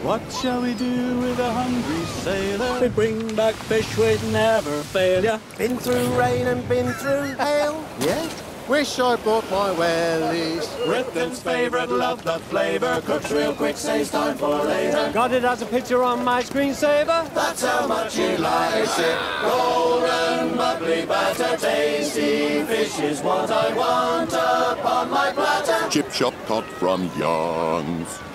What shall we do with a hungry sailor? We bring back fish with never failure. Been through rain and been through hail. Yeah? Wish I bought my wellies. Britain's favourite, love the flavour. Cooks real quick, saves time for later. Got it as a picture on my screensaver. That's how much you like it. Golden, bubbly batter, tasty fish is what I want upon my platter. Chip shop cod from Young's.